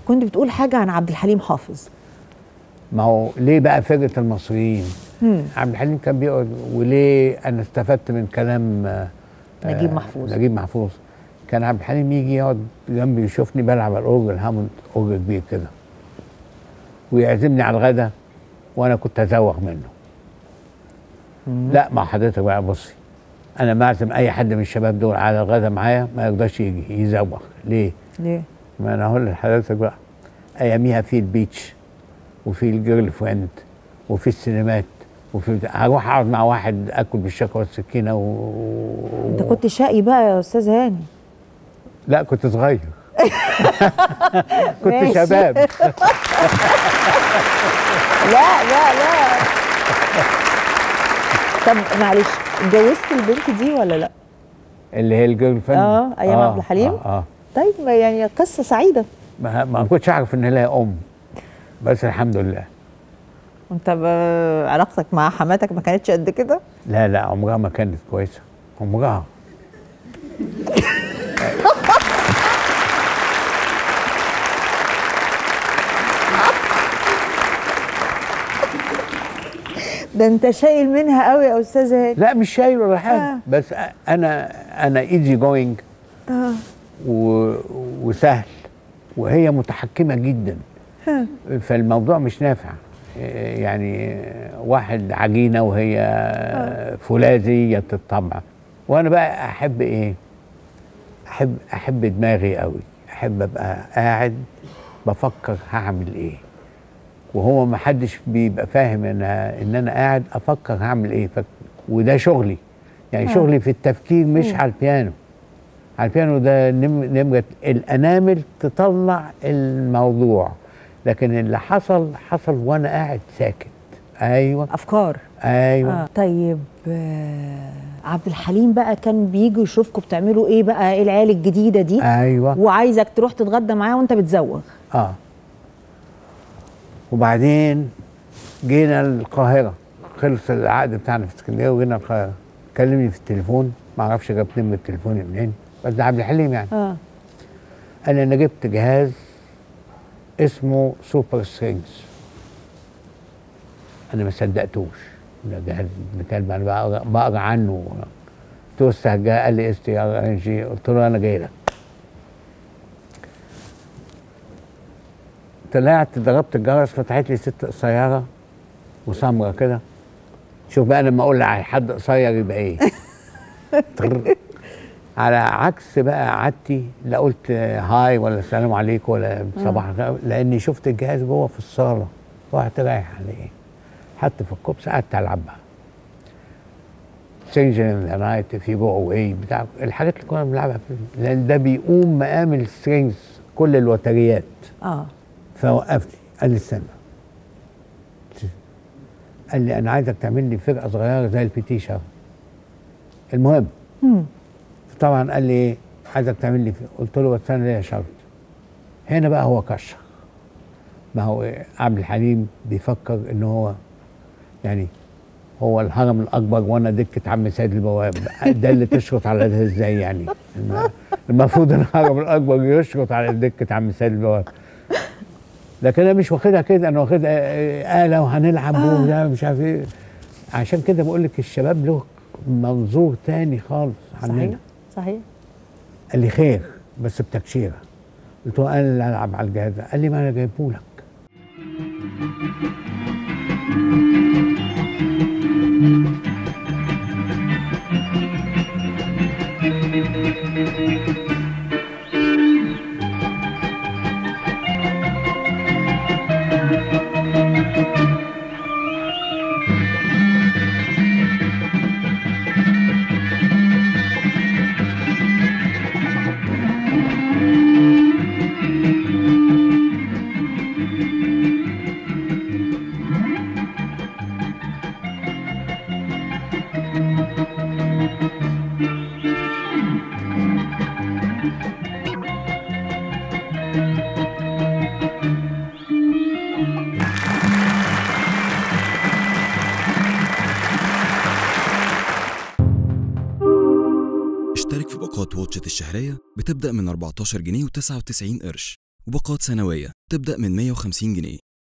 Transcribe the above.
كنت بتقول حاجه عن عبد الحليم حافظ. ما هو ليه بقى فرقة المصريين؟ عبد الحليم كان بيقعد، وليه انا استفدت من كلام نجيب محفوظ. كان عبد الحليم يجي يقعد جنبي يشوفني بلعب على الاورج هاموند، اورج كبير كده، ويعزمني على الغدا وانا كنت ازوغ منه. لا ما حضرتك بقى بصي، انا بعزم اي حد من الشباب دول على الغدا معايا ما يقدرش يجي، يزوغ. ليه؟ ما انا هقول لحضرتك بقى، اياميها في البيتش وفي الجيرل فريند وفي السينمات وفي هروح اقعد مع واحد اكل بالشوكه والسكينه انت كنت شقي بقى يا استاذ هاني؟ لا كنت صغير. كنت شباب. لا طب معلش، اتجوزت البنت دي ولا لا؟ اللي هي الجيرل فريند؟ ايام عبد الحليم. طيب يعني قصه سعيده. ما كنتش اعرف ان لها ام، بس الحمد لله. وانت علاقتك مع حماتك ما كانتش قد كده؟ لا عمرها ما كانت كويسه، عمرها. ده انت شايل منها قوي يا استاذ هاني. لا مش شايل ولا حاجه، بس انا ايزي جوينج وسهل، وهي متحكمه جدا. فالموضوع مش نافع. يعني واحد عجينه وهي فولاذيه الطبع. وانا بقى احب ايه؟ احب دماغي قوي، احب ابقى قاعد بفكر هعمل ايه، وهو ما حدش بيبقى فاهم ان انا قاعد افكر هعمل ايه. وده شغلي، يعني شغلي في التفكير مش على البيانو. على البيانو ده نمرة الانامل تطلع الموضوع، لكن اللي حصل وانا قاعد ساكت. ايوه افكار. ايوه. طيب عبد الحليم بقى كان بيجي يشوفكم بتعملوا ايه بقى، ايه العيال الجديده دي؟ ايوه. وعايزك تروح تتغدى معاه وانت بتزوغ. وبعدين جينا القاهره، خلص العقد بتاعنا في اسكندريه وجينا القاهره. كلمني في التليفون، ما اعرفش جاب نمره التليفون منين، بس ده عبد الحليم يعني. قال لي انا جبت جهاز اسمه سوبر سترينجز. انا ما صدقتوش، ده جهاز بكلب، انا بقرا عنه. قلت له قال لي STRNG، قلت له انا جاي لك. طلعت ضربت الجرس، فتحت لي ست قصيره وسمره كده. شوف بقى لما اقول لحد قصير يبقى ايه. على عكس بقى عادتي، لا قلت هاي ولا السلام عليكم ولا صباح الخير، لاني شفت الجهاز جوه في الصاله. رحت رايح عليه، حتى في الكوبس قعدت العب بقى. سترينجر ان ذا نايت، في جو اواي، بتاع الحاجات اللي كنا بنلعبها، لان ده بيقوم مقام السترينجز كل الوتريات. فوقفني، قال لي استنى، قال لي انا عايزك تعمل لي فرقه صغيره زي البيتيشا. المهم طبعا قال لي ايه، عايزك تعمل لي فرقة. قلت له بس انا ليا شرط. هنا بقى هو كشر. ما هو عبد الحليم بيفكر ان هو يعني هو الهرم الاكبر وانا دكه عم سيد البواب. ده اللي تشرط على ده ازاي يعني؟ المفروض الهرم الاكبر يشرط على دكه عم سيد البواب. لكن انا مش واخدها كده، انا واخدها آلة وهنلعب وده مش عارف ايه. عشان كده بقول لك الشباب له منظور تاني خالص عننا. صحيح. قال لي خير بس بتكشيره. قلت له انا اللي العب على الجهاز ده. قال لي ما انا جايبه لك. اشترك في باقات واتشت الشهرية بتبدأ من 14 جنيه و99 قرش، وباقات سنوية تبدأ من 150 جنيه.